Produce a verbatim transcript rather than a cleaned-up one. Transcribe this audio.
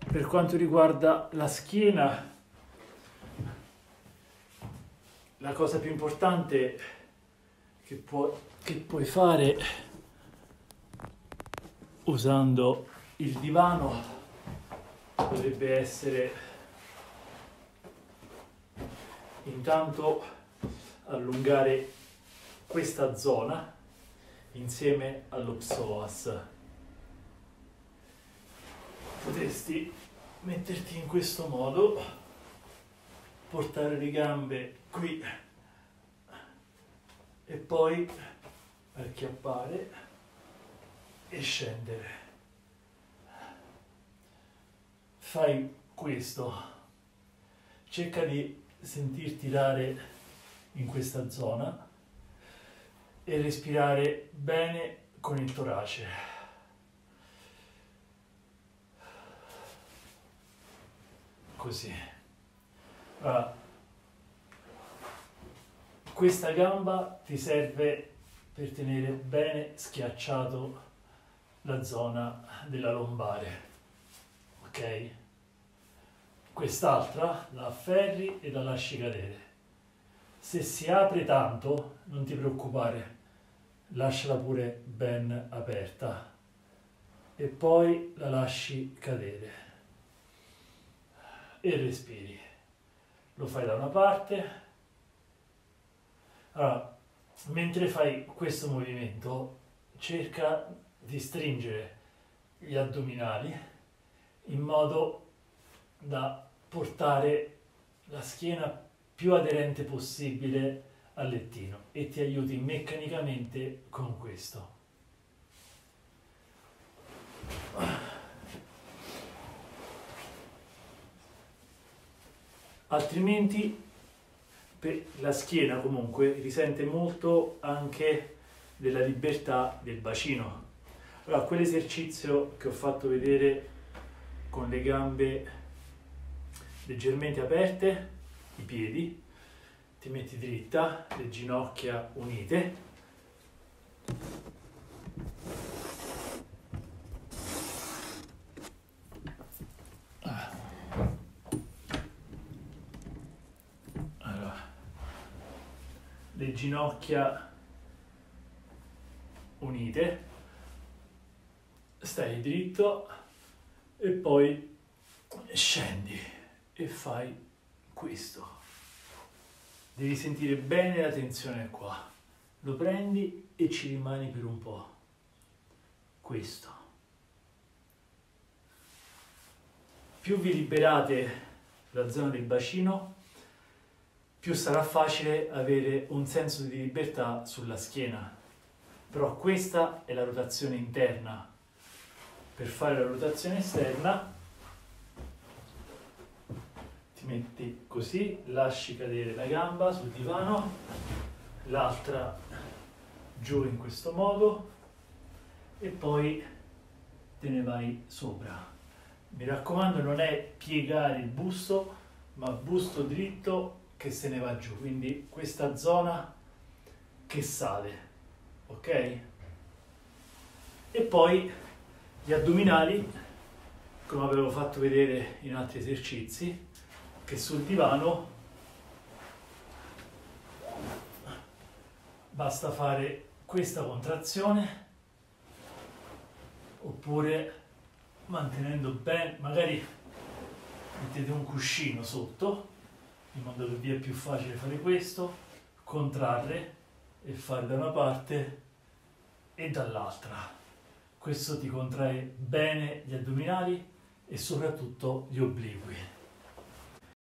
Per quanto riguarda la schiena, la cosa più importante che, può, che puoi fare usando il divano dovrebbe essere intanto allungare questa zona insieme allo psoas. Potresti metterti in questo modo, portare le gambe qui e poi acchiappare e scendere. Fai questo, cerca di sentirti dare in questa zona e respirare bene con il torace. Così. Allora, questa gamba ti serve per tenere bene schiacciato la zona della lombare, ok? Quest'altra la afferri e la lasci cadere. Se si apre tanto, non ti preoccupare, lasciala pure ben aperta e poi la lasci cadere e respiri. Lo fai da una parte. Allora, mentre fai questo movimento, cerca di stringere gli addominali in modo da portare la schiena più aderente possibile al lettino e ti aiuti meccanicamente con questo. Altrimenti per la schiena comunque risente molto anche della libertà del bacino. Allora, quell'esercizio che ho fatto vedere con le gambe leggermente aperte, i piedi, ti metti dritta, le ginocchia unite, le ginocchia unite, stai dritto e poi scendi e fai questo. Devi sentire bene la tensione qua. Lo prendi e ci rimani per un po'. Questo. Più vi liberate la zona del bacino, più sarà facile avere un senso di libertà sulla schiena. Però questa è la rotazione interna. Per fare la rotazione esterna ti metti così, lasci cadere la gamba sul divano, l'altra giù in questo modo e poi te ne vai sopra. Mi raccomando, non è piegare il busto, ma busto dritto che se ne va giù, quindi questa zona che sale, ok? E poi gli addominali, come avevo fatto vedere in altri esercizi, che sul divano basta fare questa contrazione oppure mantenendo bene, magari mettete un cuscino sotto in modo che vi è più facile fare questo, contrarre e fare da una parte e dall'altra. Questo ti contrae bene gli addominali e soprattutto gli obliqui.